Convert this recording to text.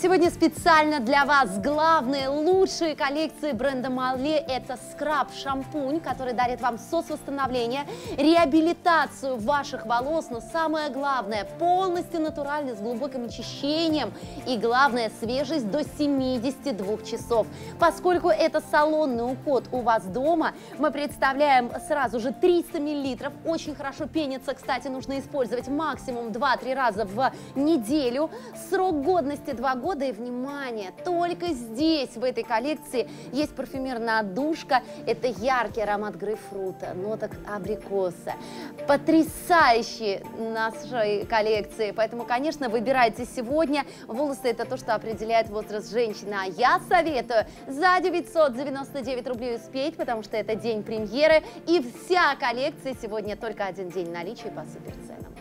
Сегодня специально для вас главные, лучшие коллекции бренда Marley. Это скраб-шампунь, который дарит вам сос-восстановление, реабилитацию ваших волос, но самое главное, полностью натуральный, с глубоким очищением и, главное, свежесть до 72 часов. Поскольку это салонный уход у вас дома, мы представляем сразу же 300 мл. Очень хорошо пенится, кстати, нужно использовать максимум 2-3 раза в неделю. Срок годности 2 года. И, внимание, только здесь, в этой коллекции, есть парфюмерная отдушка. Это яркий аромат грейпфрута, ноток абрикоса. Потрясающий нашей коллекции. Поэтому, конечно, выбирайте сегодня. Волосы – это то, что определяет возраст женщины. А я советую за 999 рублей успеть, потому что это день премьеры. И вся коллекция сегодня только один день наличия по суперценам.